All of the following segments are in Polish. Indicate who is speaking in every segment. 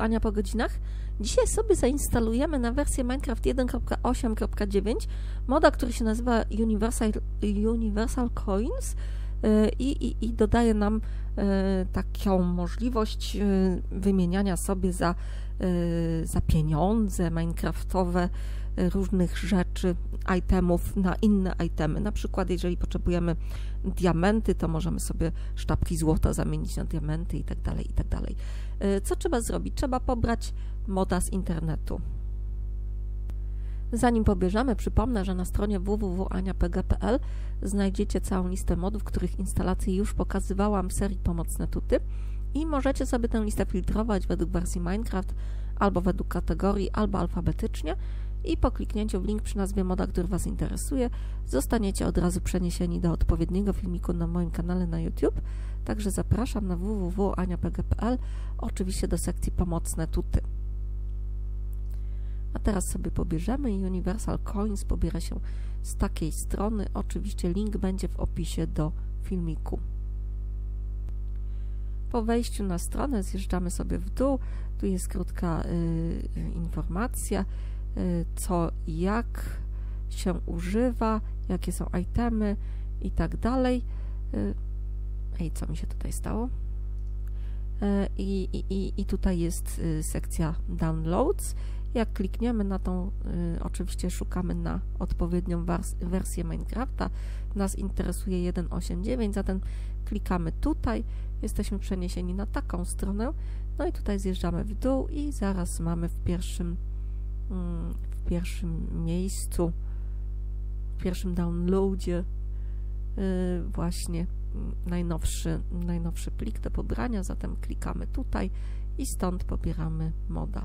Speaker 1: Ania po godzinach. Dzisiaj sobie zainstalujemy na wersję Minecraft 1.8.9 moda, który się nazywa Universal Coins i dodaje nam taką możliwość wymieniania sobie za pieniądze minecraftowe różnych rzeczy, itemów na inne itemy. Na przykład jeżeli potrzebujemy diamenty, to możemy sobie sztabki złota zamienić na diamenty i tak dalej, i tak dalej. Co trzeba zrobić? Trzeba pobrać moda z internetu. Zanim pobierzemy, przypomnę, że na stronie www.aniapg.pl znajdziecie całą listę modów, których instalację już pokazywałam w serii Pomocne Tuty i możecie sobie tę listę filtrować według wersji Minecraft, albo według kategorii, albo alfabetycznie i po kliknięciu w link przy nazwie moda, który Was interesuje, zostaniecie od razu przeniesieni do odpowiedniego filmiku na moim kanale na YouTube. Także zapraszam na www.aniapg.pl, oczywiście do sekcji Pomocne Tuty. A teraz sobie pobierzemy i Universal Coins pobiera się z takiej strony. Oczywiście link będzie w opisie do filmiku. Po wejściu na stronę zjeżdżamy sobie w dół. Tu jest krótka informacja, co i jak się używa, jakie są itemy i tak dalej. I co mi się tutaj stało? I tutaj jest sekcja Downloads. Jak klikniemy na tą, oczywiście szukamy na odpowiednią wersję Minecrafta. Nas interesuje 1.8.9, zatem klikamy tutaj. Jesteśmy przeniesieni na taką stronę. No i tutaj zjeżdżamy w dół i zaraz mamy w pierwszym miejscu, w pierwszym downloadzie właśnie najnowszy plik do pobrania, zatem klikamy tutaj i stąd pobieramy moda.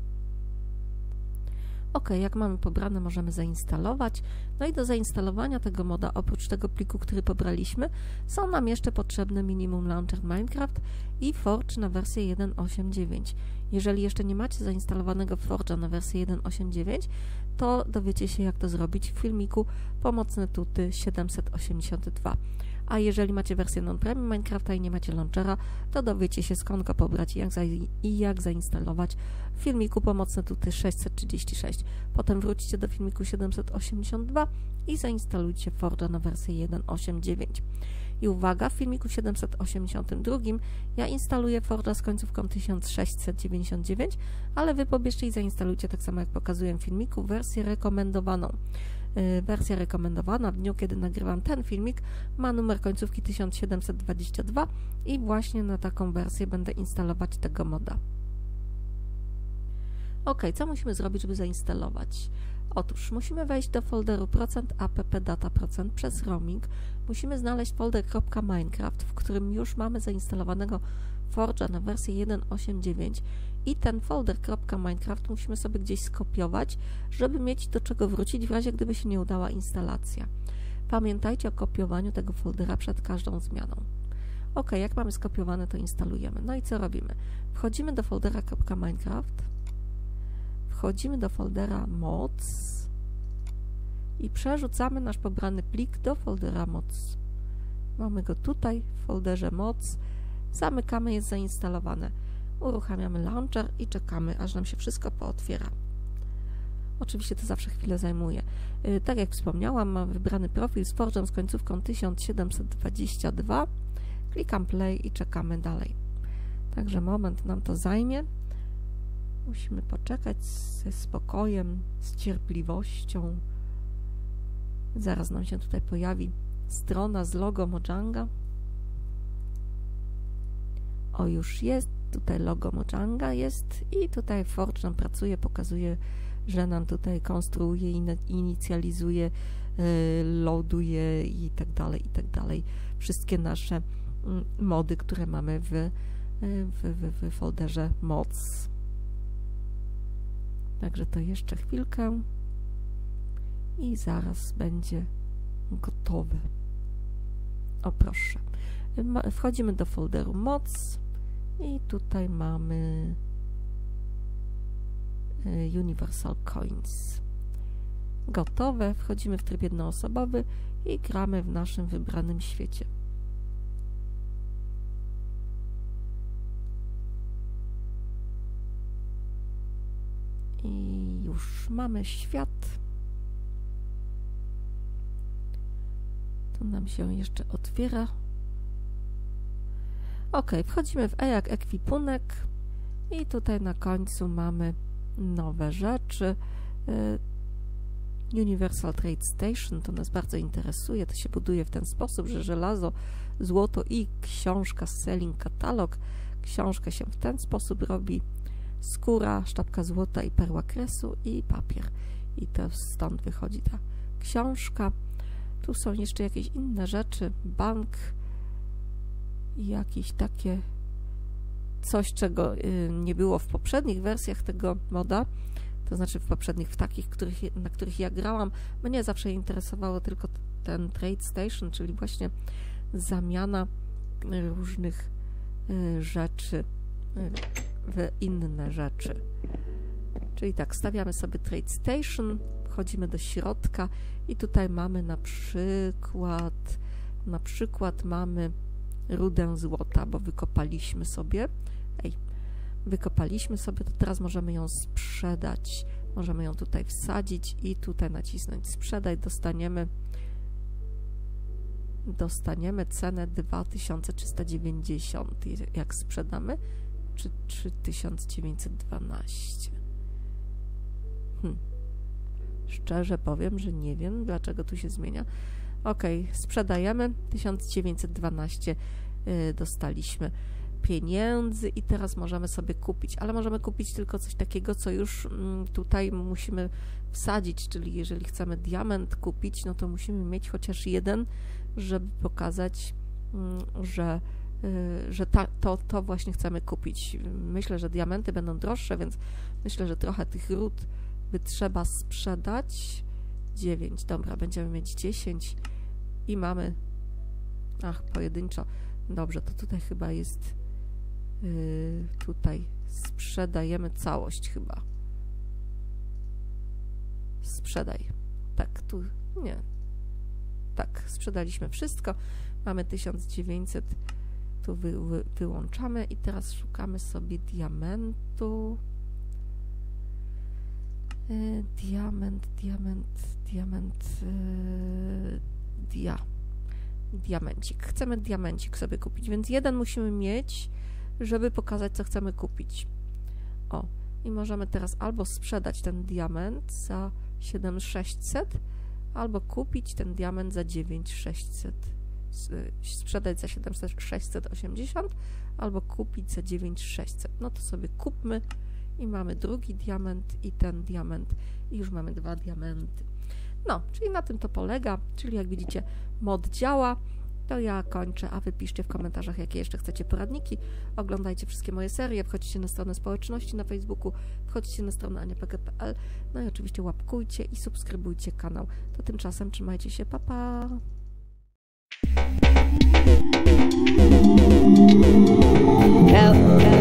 Speaker 1: OK, jak mamy pobrane, możemy zainstalować. No i do zainstalowania tego moda, oprócz tego pliku, który pobraliśmy, są nam jeszcze potrzebne Minimum Launcher Minecraft i Forge na wersję 1.8.9. Jeżeli jeszcze nie macie zainstalowanego Forge'a na wersję 1.8.9, to dowiecie się, jak to zrobić w filmiku Pomocne Tuty 782. A jeżeli macie wersję non-premium Minecrafta i nie macie launchera, to dowiecie się, skąd go pobrać i jak zainstalować w filmiku Pomocne Tuty 636. Potem wróćcie do filmiku 782 i zainstalujcie Forge'a na wersję 1.8.9. I uwaga, w filmiku 782 ja instaluję Forge'a z końcówką 1699, ale Wy pobierzcie i zainstalujcie, tak samo jak pokazuję w filmiku, wersję rekomendowaną. Wersja rekomendowana w dniu, kiedy nagrywam ten filmik, ma numer końcówki 1722 i właśnie na taką wersję będę instalować tego moda. OK, co musimy zrobić, żeby zainstalować? Otóż musimy wejść do folderu %app-data% przez roaming. Musimy znaleźć folder .minecraft, w którym już mamy zainstalowanego Forge'a na wersję 1.8.9 i ten folder .minecraft musimy sobie gdzieś skopiować, żeby mieć do czego wrócić w razie, gdyby się nie udała instalacja. Pamiętajcie o kopiowaniu tego foldera przed każdą zmianą. OK, jak mamy skopiowane, to instalujemy. No i co robimy? Wchodzimy do foldera .minecraft, wchodzimy do foldera mods i przerzucamy nasz pobrany plik do foldera mods. Mamy go tutaj w folderze mods, zamykamy, jest zainstalowane. Uruchamiamy launcher i czekamy, aż nam się wszystko pootwiera. Oczywiście to zawsze chwilę zajmuje. Tak jak wspomniałam, mam wybrany profil z Forge'em z końcówką 1722. Klikam play i czekamy dalej. Także moment nam to zajmie. Musimy poczekać ze spokojem, z cierpliwością. Zaraz nam się tutaj pojawi strona z logo Mojanga. O, już jest. Tutaj logo Mojanga jest i tutaj Forge nam pracuje, pokazuje, że nam tutaj konstruuje, inicjalizuje, loaduje i tak dalej, i tak dalej. Wszystkie nasze mody, które mamy w folderze mods. Także to jeszcze chwilkę i zaraz będzie gotowe. O, proszę. Wchodzimy do folderu mods i tutaj mamy Universal Coins. Gotowe. Wchodzimy w tryb jednoosobowy i gramy w naszym wybranym świecie. mamy świat. Tu nam się jeszcze otwiera. Ok, wchodzimy w E jak ekwipunek i tutaj na końcu mamy nowe rzeczy. Universal Trade Station, to nas bardzo interesuje. To się buduje w ten sposób, że żelazo, złoto i książka, selling katalog. Książkę się w ten sposób robi. Skóra, sztabka złota i perła kresu i papier. I to stąd wychodzi ta książka. Tu są jeszcze jakieś inne rzeczy. Bank i jakieś takie coś, czego nie było w poprzednich wersjach tego moda. To znaczy w poprzednich, w takich, na których ja grałam. Mnie zawsze interesowało tylko ten Trade Station, czyli właśnie zamiana różnych rzeczy w inne rzeczy. Czyli tak, stawiamy sobie Trade Station, wchodzimy do środka i tutaj mamy na przykład mamy rudę złota, bo wykopaliśmy sobie. Wykopaliśmy sobie, to teraz możemy ją sprzedać. Możemy ją tutaj wsadzić i tutaj nacisnąć sprzedaj. Dostaniemy cenę 2390. Jak sprzedamy? Czy 3912? Szczerze powiem, że nie wiem, dlaczego tu się zmienia. Ok, sprzedajemy. 1912 dostaliśmy pieniędzy i teraz możemy sobie kupić, ale możemy kupić tylko coś takiego, co już tutaj musimy wsadzić, czyli jeżeli chcemy diament kupić, no to musimy mieć chociaż jeden, żeby pokazać, że to właśnie chcemy kupić. Myślę, że diamenty będą droższe, więc myślę, że trochę tych ród by trzeba sprzedać. 9, dobra, będziemy mieć 10 i mamy, pojedynczo. Dobrze, to tutaj chyba jest, tutaj sprzedajemy całość chyba. Sprzedaj. Tak, tu nie. Tak, sprzedaliśmy wszystko. Mamy 1900, tu wyłączamy i teraz szukamy sobie diamentu. Diamencik. Chcemy diamencik sobie kupić, więc jeden musimy mieć, żeby pokazać, co chcemy kupić. O, i możemy teraz albo sprzedać ten diament za 7600, albo kupić ten diament za 9600. Sprzedać za 7680, albo kupić za 9600. No to sobie kupmy i mamy drugi diament i ten diament i już mamy 2 diamenty. No, czyli na tym to polega, czyli jak widzicie mod działa, to ja kończę, a wy piszcie w komentarzach, jakie jeszcze chcecie poradniki, oglądajcie wszystkie moje serie, wchodźcie na stronę społeczności na Facebooku, wchodźcie na stronę aniapg.pl, no i oczywiście łapkujcie i subskrybujcie kanał. To tymczasem trzymajcie się, pa pa!